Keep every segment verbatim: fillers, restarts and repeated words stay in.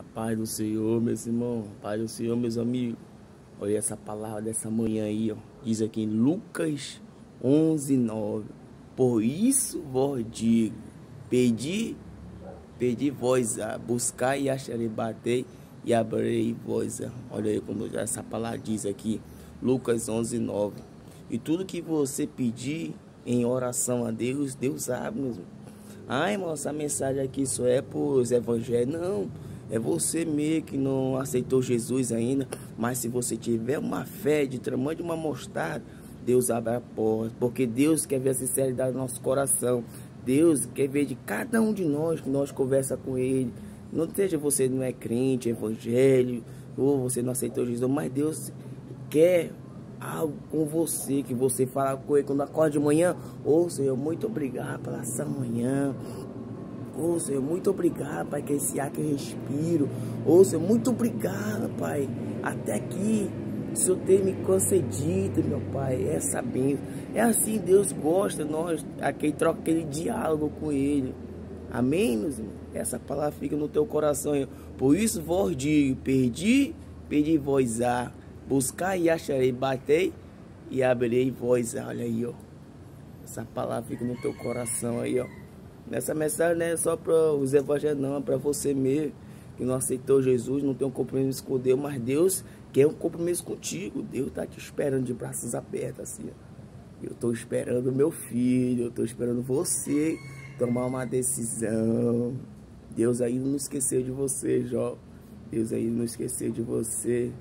Pai do Senhor, meus irmãos, Pai do Senhor, meus amigos. Olha essa palavra dessa manhã aí, ó. Diz aqui em Lucas onze, nove. Por isso vos digo, pedi, pedi vós a buscar e acharei, batei e abrirei vós. Olha aí como essa palavra diz aqui, Lucas onze, nove. E tudo que você pedir em oração a Deus, Deus abre, meus irmãos. Ah, irmão, essa mensagem aqui só é para os evangélicos. Não, é você mesmo que não aceitou Jesus ainda. Mas se você tiver uma fé de tamanho de uma mostarda, Deus abre a porta. Porque Deus quer ver a sinceridade do nosso coração. Deus quer ver de cada um de nós que nós conversa com Ele. Não seja você não é crente, evangélico, ou você não aceitou Jesus, mas Deus quer algo com você, que você fala com Ele quando acorda de manhã. Ô oh, Senhor, muito obrigado pela essa manhã. Ô oh, Senhor, muito obrigado, Pai, que esse ar que eu respiro. Ô oh, Senhor, muito obrigado, Pai, até aqui o Senhor tem me concedido, meu Pai, essa bênção. É assim, Deus gosta, nós aqui troca aquele diálogo com Ele. Amém, meus irmãos? Essa palavra fica no teu coração. Por isso vos digo, perdi, pedi vós a buscar e acharei, batei e abrirei vós. Olha aí, ó. Essa palavra fica no teu coração aí, ó. Nessa mensagem não é só para os evangélicos, não, é para você mesmo que não aceitou Jesus, não tem um compromisso com Deus, mas Deus quer um compromisso contigo. Deus está te esperando de braços abertos, assim, ó. Eu estou esperando meu filho, eu estou esperando você tomar uma decisão. Deus ainda não esqueceu de você, Jó. Deus ainda não esqueceu de você.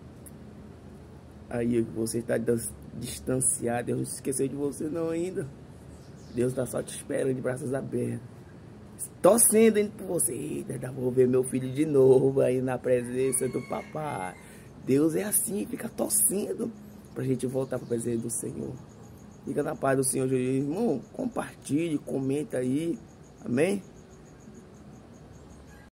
Aí você está distanciado, Deus não esqueceu de você não ainda. Deus está só te esperando de braços abertos, torcendo indo por você. Eita, vou ver meu filho de novo aí na presença do papai. Deus é assim, fica torcendo pra gente voltar para a presença do Senhor. Fica na paz do Senhor Jesus. Irmão, compartilhe, comenta aí. Amém?